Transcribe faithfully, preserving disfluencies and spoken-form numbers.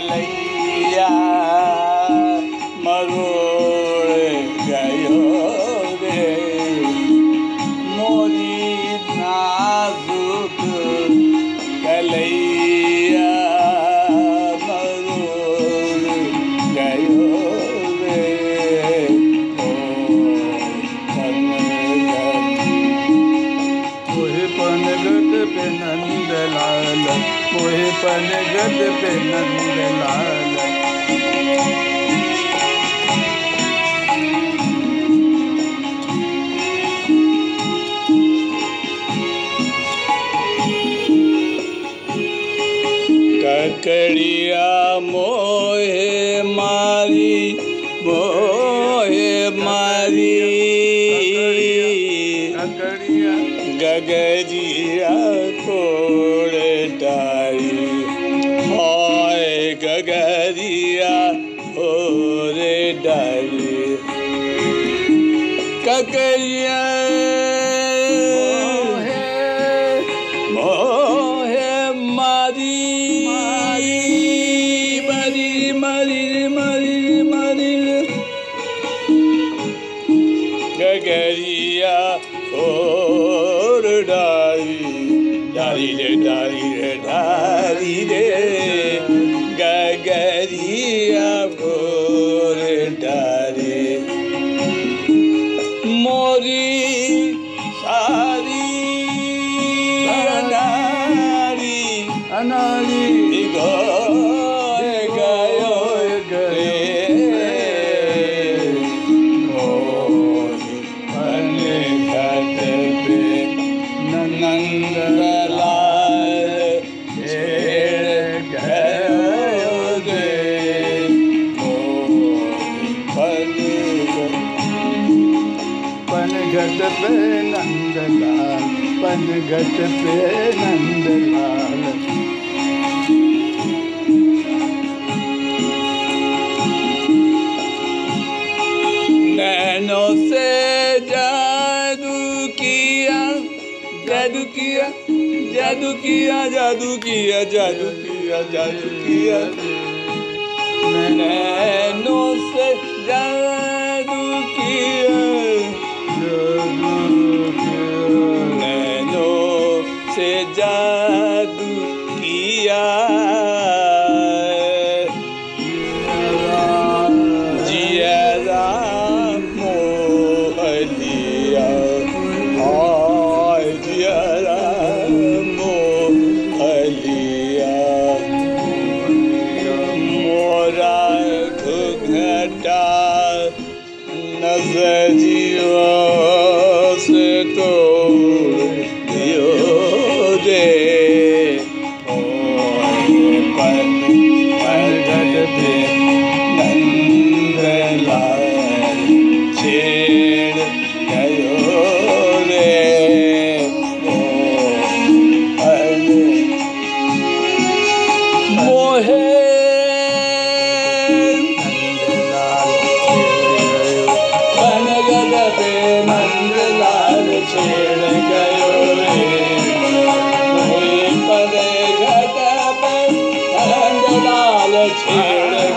कलैया मरोड़ गयो रे मोरी नाजुक कलैया मरोड़ गयो रे ओ पनगत पे नंदलाल मोहे पनगत पे नंदलाल ककड़िया मोहे मारी मोहे मारी गगरिया तोड़ डारी हाय गगरिया तोड़ डारी ककड़िया मोहे मारी मरी मरी मरी मरी गगरिया और डारी डारी रे डारी रे डारी रे गगरिया और डारी मोरी सारी अनारी अनारी गो गयो गए नंदलाल छेड़ गयो रे पनघट पे नंदलाल पनघट पे नंदलाल नैनों से जादू किया जादू किया जादू किया जादू किया जादू किया जादू किया नैनों से जादू किया नैनों से जादू किया जिया राम मोह लिया जीवा से तोड़ दियो दे पनघट पे नंदलाल छेड़ गयो रे मोहे नंदलाल छेड़ गयो रे मोहे पनघट पे नंदलाल छेड़